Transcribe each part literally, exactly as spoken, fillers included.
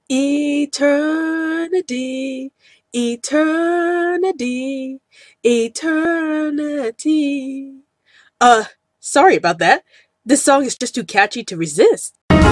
Eternity, eternity, eternity. Uh, sorry about that. This song is just too catchy to resist.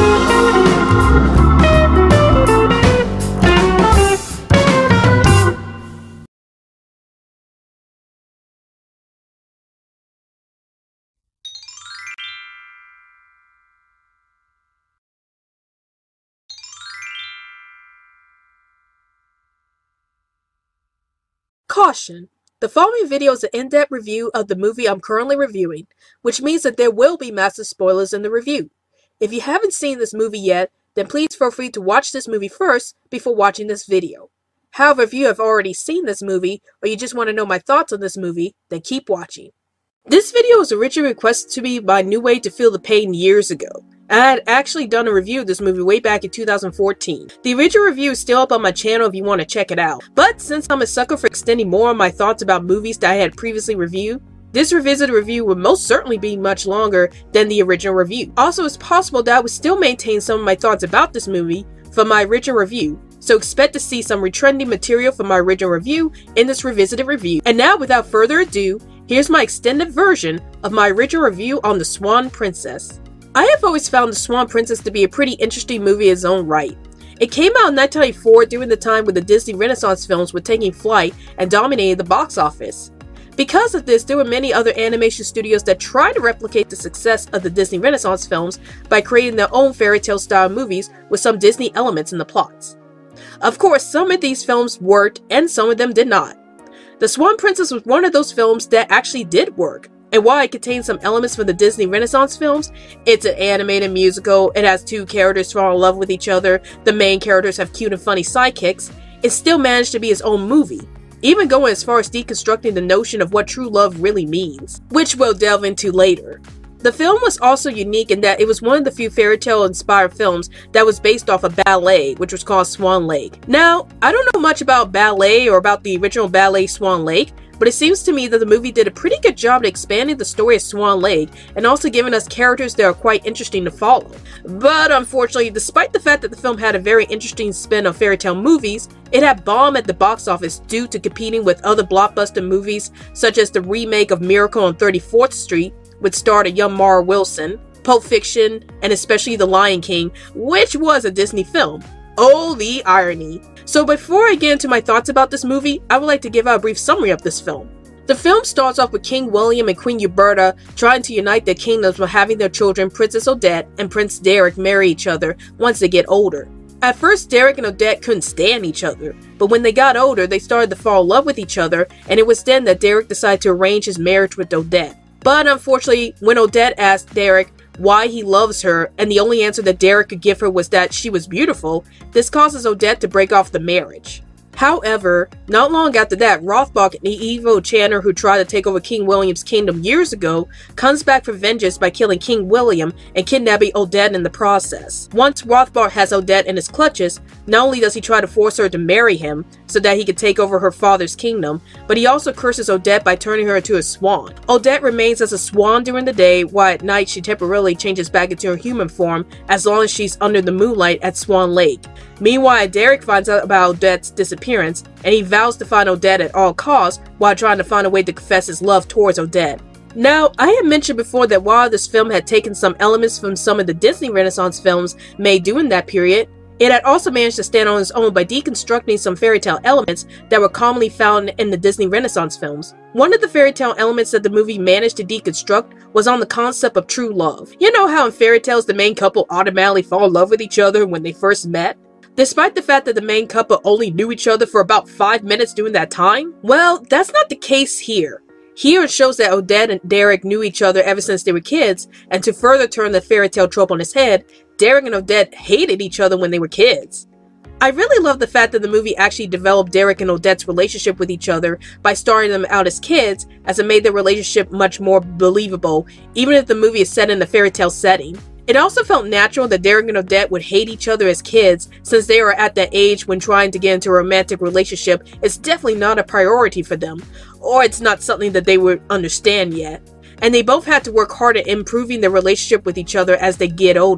Caution! The following video is an in-depth review of the movie I'm currently reviewing, which means that there will be massive spoilers in the review. If you haven't seen this movie yet, then please feel free to watch this movie first before watching this video. However, if you have already seen this movie, or you just want to know my thoughts on this movie, then keep watching. This video was originally requested to me by Newwaytoofeelthepain years ago. I had actually done a review of this movie way back in two thousand fourteen. The original review is still up on my channel if you want to check it out. But since I'm a sucker for extending more on my thoughts about movies that I had previously reviewed, this revisited review would most certainly be much longer than the original review. Also, it's possible that I would still maintain some of my thoughts about this movie from my original review, so expect to see some retrending material from my original review in this revisited review. And now, without further ado, here's my extended version of my original review on the Swan Princess. I have always found the Swan Princess to be a pretty interesting movie in its own right. It came out in nineteen ninety-four during the time when the Disney Renaissance films were taking flight and dominated the box office. Because of this, there were many other animation studios that tried to replicate the success of the Disney Renaissance films by creating their own fairy tale style movies with some Disney elements in the plots. Of course, some of these films worked and some of them did not. The Swan Princess was one of those films that actually did work. And while it contains some elements from the Disney Renaissance films, it's an animated musical, it has two characters fall in love with each other, the main characters have cute and funny sidekicks, it still managed to be its own movie, even going as far as deconstructing the notion of what true love really means, which we'll delve into later. The film was also unique in that it was one of the few fairy tale inspired films that was based off a ballet, which was called Swan Lake. Now, I don't know much about ballet or about the original ballet Swan Lake, but it seems to me that the movie did a pretty good job at expanding the story of Swan Lake and also giving us characters that are quite interesting to follow. But unfortunately, despite the fact that the film had a very interesting spin on fairy tale movies, it had bombed at the box office due to competing with other blockbuster movies such as the remake of Miracle on thirty-fourth Street, which starred a young Mara Wilson, Pulp Fiction, and especially The Lion King, which was a Disney film. Oh, the irony. So before I get into my thoughts about this movie, I would like to give out a brief summary of this film. The film starts off with King William and Queen Uberta trying to unite their kingdoms by having their children Princess Odette and Prince Derek marry each other once they get older. At first, Derek and Odette couldn't stand each other, but when they got older, they started to fall in love with each other, and it was then that Derek decided to arrange his marriage with Odette. But unfortunately, when Odette asked Derek why he loves her, and the only answer that Derek could give her was that she was beautiful, this causes Odette to break off the marriage. However, not long after that, Rothbach, an evil enchanter who tried to take over King William's kingdom years ago, comes back for vengeance by killing King William and kidnapping Odette in the process. Once Rothbach has Odette in his clutches, not only does he try to force her to marry him so that he can take over her father's kingdom, but he also curses Odette by turning her into a swan. Odette remains as a swan during the day, while at night she temporarily changes back into her human form as long as she's under the moonlight at Swan Lake. Meanwhile, Derek finds out about Odette's disappearance, and he vows to find Odette at all costs while trying to find a way to confess his love towards Odette. Now, I had mentioned before that while this film had taken some elements from some of the Disney Renaissance films made during that period, it had also managed to stand on its own by deconstructing some fairy tale elements that were commonly found in the Disney Renaissance films. One of the fairy tale elements that the movie managed to deconstruct was on the concept of true love. You know how in fairy tales the main couple automatically fall in love with each other when they first met? Despite the fact that the main couple only knew each other for about five minutes during that time? Well, that's not the case here. Here it shows that Odette and Derek knew each other ever since they were kids, and to further turn the fairy tale trope on its head, Derek and Odette hated each other when they were kids. I really love the fact that the movie actually developed Derek and Odette's relationship with each other by starting them out as kids, as it made their relationship much more believable, even if the movie is set in a fairy tale setting. It also felt natural that Derek and Odette would hate each other as kids, since they were at that age when trying to get into a romantic relationship is definitely not a priority for them, or it's not something that they would understand yet. And they both had to work hard at improving their relationship with each other as they get older.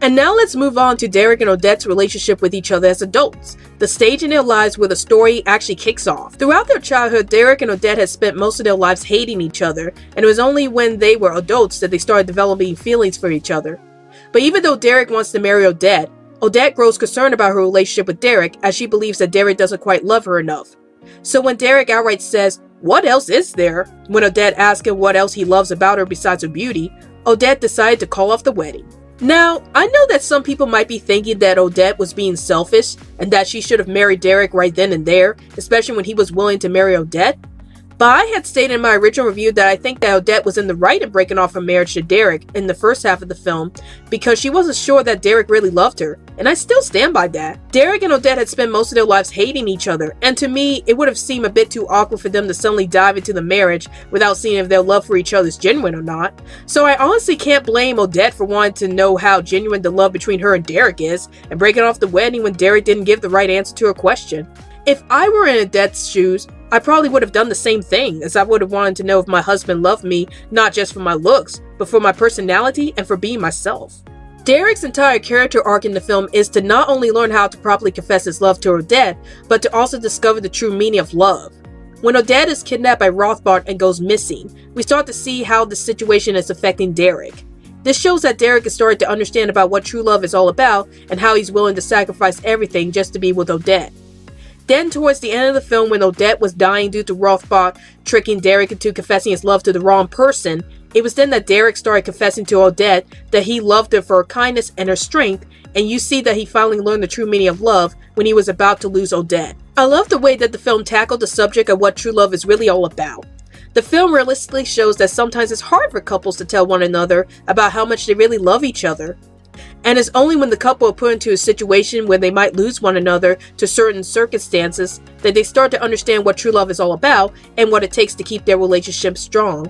And now let's move on to Derek and Odette's relationship with each other as adults, the stage in their lives where the story actually kicks off. Throughout their childhood, Derek and Odette had spent most of their lives hating each other, and it was only when they were adults that they started developing feelings for each other. But even though Derek wants to marry Odette, Odette grows concerned about her relationship with Derek as she believes that Derek doesn't quite love her enough. So when Derek outright says, "What else is there?" when Odette asks him what else he loves about her besides her beauty, Odette decided to call off the wedding. Now, I know that some people might be thinking that Odette was being selfish and that she should have married Derek right then and there, especially when he was willing to marry Odette. But I had stated in my original review that I think that Odette was in the right in breaking off her marriage to Derek in the first half of the film because she wasn't sure that Derek really loved her, and I still stand by that. Derek and Odette had spent most of their lives hating each other, and to me, it would have seemed a bit too awkward for them to suddenly dive into the marriage without seeing if their love for each other is genuine or not. So I honestly can't blame Odette for wanting to know how genuine the love between her and Derek is, and breaking off the wedding when Derek didn't give the right answer to her question. If I were in Odette's shoes, I probably would have done the same thing, as I would have wanted to know if my husband loved me not just for my looks, but for my personality and for being myself. Derek's entire character arc in the film is to not only learn how to properly confess his love to Odette, but to also discover the true meaning of love. When Odette is kidnapped by Rothbart and goes missing, we start to see how the situation is affecting Derek. This shows that Derek is starting to understand about what true love is all about and how he's willing to sacrifice everything just to be with Odette. Then towards the end of the film, when Odette was dying due to Rothbart tricking Derek into confessing his love to the wrong person, it was then that Derek started confessing to Odette that he loved her for her kindness and her strength, and you see that he finally learned the true meaning of love when he was about to lose Odette. I love the way that the film tackled the subject of what true love is really all about. The film realistically shows that sometimes it's hard for couples to tell one another about how much they really love each other. And it's only when the couple are put into a situation where they might lose one another to certain circumstances that they start to understand what true love is all about and what it takes to keep their relationship strong.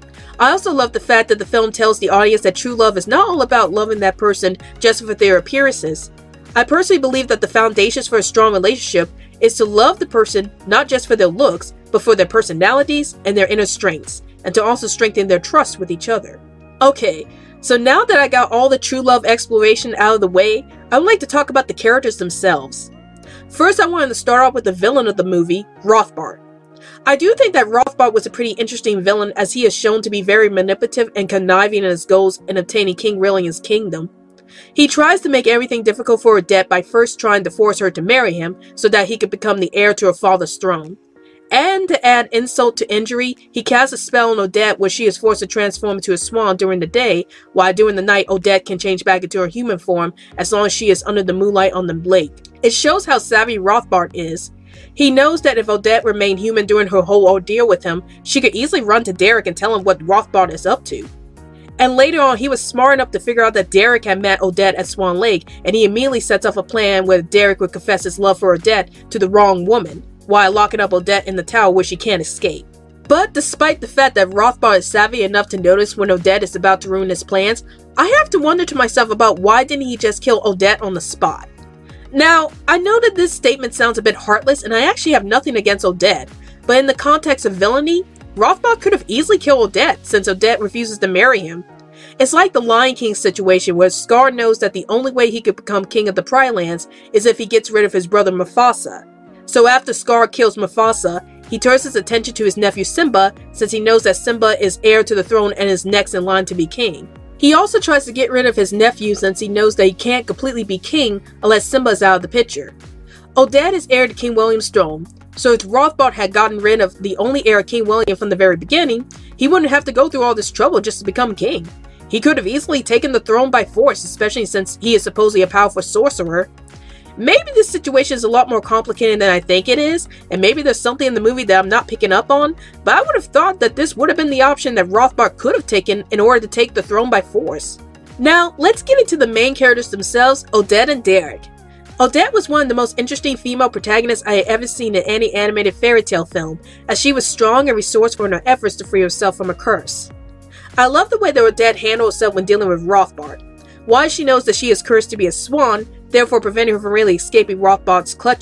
I also love the fact that the film tells the audience that true love is not all about loving that person just for their appearances. I personally believe that the foundations for a strong relationship is to love the person not just for their looks, but for their personalities and their inner strengths, and to also strengthen their trust with each other. Okay. So now that I got all the true love exploration out of the way, I would like to talk about the characters themselves. First, I wanted to start off with the villain of the movie, Rothbart. I do think that Rothbart was a pretty interesting villain, as he is shown to be very manipulative and conniving in his goals in obtaining King Rillion's kingdom. He tries to make everything difficult for Odette by first trying to force her to marry him so that he could become the heir to her father's throne. And to add insult to injury, he casts a spell on Odette where she is forced to transform into a swan during the day, while during the night Odette can change back into her human form as long as she is under the moonlight on the lake. It shows how savvy Rothbart is. He knows that if Odette remained human during her whole ordeal with him, she could easily run to Derek and tell him what Rothbart is up to. And later on, he was smart enough to figure out that Derek had met Odette at Swan Lake, and he immediately sets up a plan where Derek would confess his love for Odette to the wrong woman, while locking up Odette in the tower where she can't escape. But despite the fact that Rothbart is savvy enough to notice when Odette is about to ruin his plans, I have to wonder to myself about why didn't he just kill Odette on the spot. Now, I know that this statement sounds a bit heartless, and I actually have nothing against Odette, but in the context of villainy, Rothbart could have easily killed Odette since Odette refuses to marry him. It's like the Lion King situation where Scar knows that the only way he could become king of the Pride Lands is if he gets rid of his brother Mufasa. So after Scar kills Mufasa, he turns his attention to his nephew Simba, since he knows that Simba is heir to the throne and is next in line to be king. He also tries to get rid of his nephew since he knows that he can't completely be king unless Simba is out of the picture. Odette is heir to King William's throne, so if Rothbart had gotten rid of the only heir of King William from the very beginning, he wouldn't have to go through all this trouble just to become king. He could have easily taken the throne by force, especially since he is supposedly a powerful sorcerer. Maybe this situation is a lot more complicated than I think it is, and maybe there's something in the movie that I'm not picking up on, but I would have thought that this would have been the option that Rothbart could have taken in order to take the throne by force. Now, let's get into the main characters themselves, Odette and Derek. Odette was one of the most interesting female protagonists I had ever seen in any animated fairy tale film, as she was strong and resourceful in her efforts to free herself from a curse. I love the way that Odette handled herself when dealing with Rothbart. While she knows that she is cursed to be a swan, therefore preventing her from really escaping Rothbart's clutches,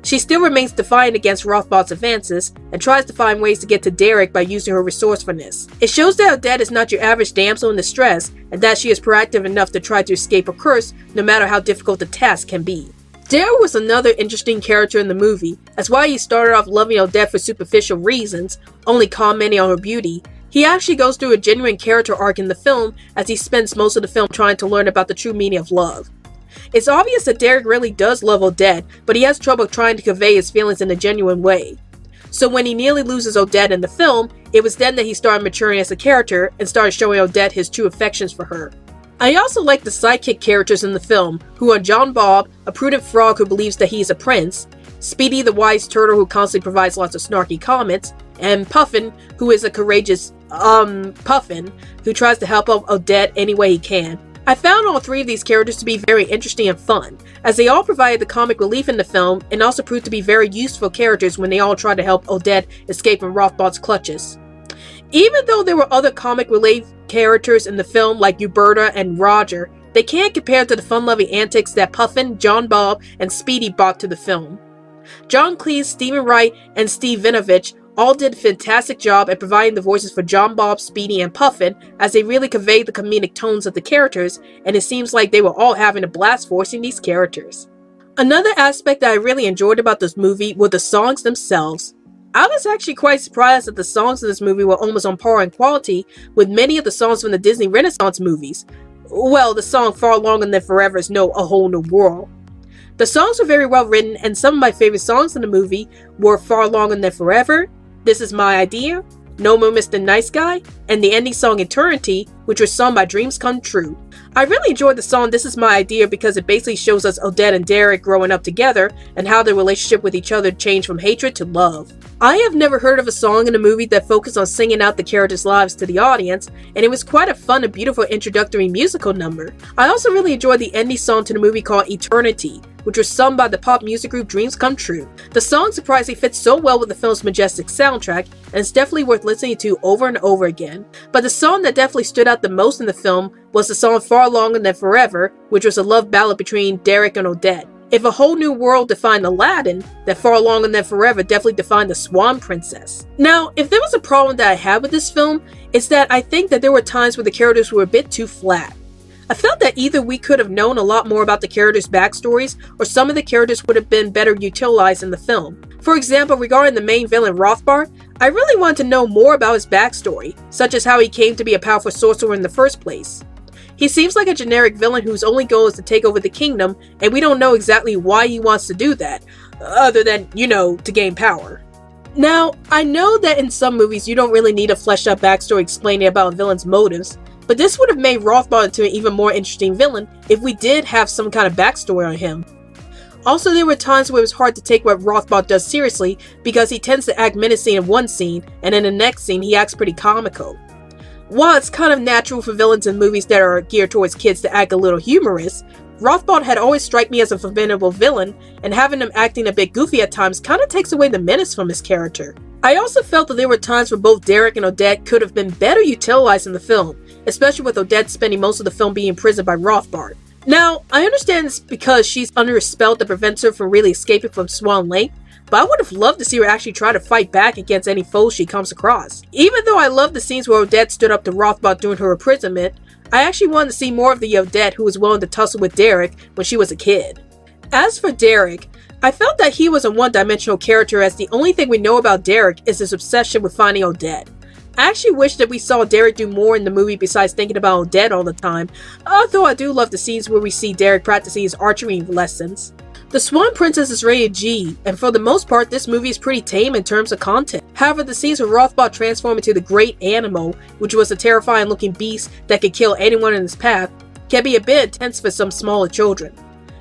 She still remains defiant against Rothbot's advances, and tries to find ways to get to Derek by using her resourcefulness. It shows that Odette is not your average damsel in distress, and that she is proactive enough to try to escape a curse, no matter how difficult the task can be. Derek was another interesting character in the movie, as while he started off loving Odette for superficial reasons, only commenting on her beauty, he actually goes through a genuine character arc in the film as he spends most of the film trying to learn about the true meaning of love. It's obvious that Derek really does love Odette, but he has trouble trying to convey his feelings in a genuine way. So when he nearly loses Odette in the film, it was then that he started maturing as a character and started showing Odette his true affections for her. I also like the sidekick characters in the film, who are John Bob, a prudent frog who believes that he is a prince, Speedy the wise turtle who constantly provides lots of snarky comments, and Puffin, who is a courageous, um, Puffin, who tries to help out Odette any way he can. I found all three of these characters to be very interesting and fun, as they all provided the comic relief in the film and also proved to be very useful characters when they all tried to help Odette escape from Rothbot's clutches. Even though there were other comic relief characters in the film like Uberta and Roger, they can't compare to the fun-loving antics that Puffin, John Bob, and Speedy brought to the film. John Cleese, Stephen Wright, and Steve Vinovich all did a fantastic job at providing the voices for John Bob, Speedy, and Puffin, as they really conveyed the comedic tones of the characters, and it seems like they were all having a blast voicing these characters. Another aspect that I really enjoyed about this movie were the songs themselves. I was actually quite surprised that the songs in this movie were almost on par in quality with many of the songs from the Disney Renaissance movies. Well, the song Far Longer Than Forever is no A Whole New World. The songs were very well written, and some of my favorite songs in the movie were Far Longer Than Forever, This Is My Idea, No More Mister Nice Guy, and the ending song Eternity, which was sung by Dreams Come True. I really enjoyed the song This Is My Idea because it basically shows us Odette and Derek growing up together and how their relationship with each other changed from hatred to love. I have never heard of a song in a movie that focused on singing out the characters' lives to the audience, and it was quite a fun and beautiful introductory musical number. I also really enjoyed the ending song to the movie called Eternity, which was sung by the pop music group Dreams Come True. The song surprisingly fits so well with the film's majestic soundtrack, and it's definitely worth listening to over and over again. But the song that definitely stood out the most in the film was the song Far Longer Than Forever, which was a love ballad between Derek and Odette. If A Whole New World defined Aladdin, that Far Longer Than Forever definitely defined the Swan Princess. Now, if there was a problem that I had with this film, it's that I think that there were times where the characters were a bit too flat. I felt that either we could have known a lot more about the characters' backstories, or some of the characters would have been better utilized in the film. For example, regarding the main villain Rothbart, I really wanted to know more about his backstory, such as how he came to be a powerful sorcerer in the first place. He seems like a generic villain whose only goal is to take over the kingdom, and we don't know exactly why he wants to do that, other than, you know, to gain power. Now, I know that in some movies you don't really need a fleshed out backstory explaining about a villain's motives, but this would have made Rothbart into an even more interesting villain if we did have some kind of backstory on him. Also, there were times where it was hard to take what Rothbart does seriously because he tends to act menacing in one scene, and in the next scene he acts pretty comical. While it's kind of natural for villains in movies that are geared towards kids to act a little humorous, Rothbart had always struck me as a formidable villain, and having him acting a bit goofy at times kind of takes away the menace from his character. I also felt that there were times where both Derek and Odette could have been better utilized in the film, especially with Odette spending most of the film being imprisoned by Rothbart. Now, I understand it's because she's under a spell that prevents her from really escaping from Swan Lake, but I would have loved to see her actually try to fight back against any foes she comes across. Even though I love the scenes where Odette stood up to Rothbart during her imprisonment, I actually wanted to see more of the Odette who was willing to tussle with Derek when she was a kid. As for Derek, I felt that he was a one-dimensional character, as the only thing we know about Derek is his obsession with finding Odette. I actually wish that we saw Derek do more in the movie besides thinking about Odette all the time, although I do love the scenes where we see Derek practicing his archery lessons. The Swan Princess is rated G, and for the most part this movie is pretty tame in terms of content. However, the scenes where Rothbart transformed into the Great Animal, which was a terrifying looking beast that could kill anyone in his path, can be a bit intense for some smaller children.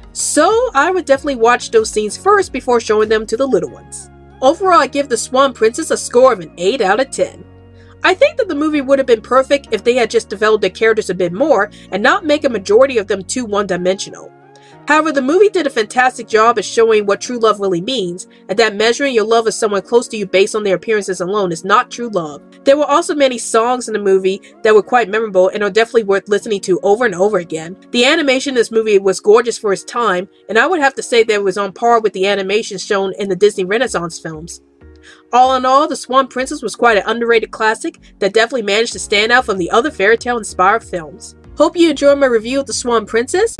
So I would definitely watch those scenes first before showing them to the little ones. Overall, I give the Swan Princess a score of an eight out of ten. I think that the movie would have been perfect if they had just developed their characters a bit more and not make a majority of them too one-dimensional. However, the movie did a fantastic job at showing what true love really means, and that measuring your love of someone close to you based on their appearances alone is not true love. There were also many songs in the movie that were quite memorable and are definitely worth listening to over and over again. The animation in this movie was gorgeous for its time, and I would have to say that it was on par with the animations shown in the Disney Renaissance films. All in all, The Swan Princess was quite an underrated classic that definitely managed to stand out from the other fairy tale inspired films. Hope you enjoyed my review of The Swan Princess.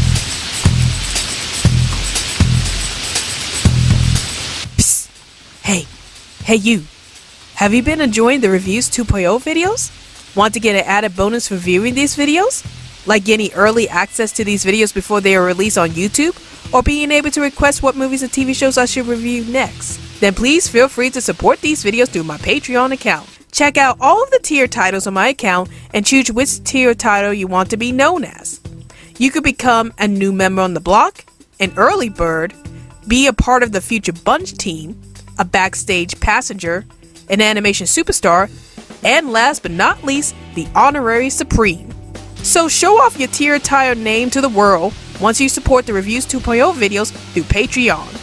Psst. Hey, hey you. Have you been enjoying the Reviews two point oh videos? Want to get an added bonus for viewing these videos? Like getting early access to these videos before they are released on YouTube? Or being able to request what movies and T V shows I should review next? Then please feel free to support these videos through my Patreon account. Check out all of the tier titles on my account and choose which tier title you want to be known as. You could become a new member on the block, an early bird, be a part of the future Bunch team, a backstage passenger, an animation superstar, and last but not least, the honorary supreme. So show off your tier title name to the world once you support the Reviews two point oh videos through Patreon.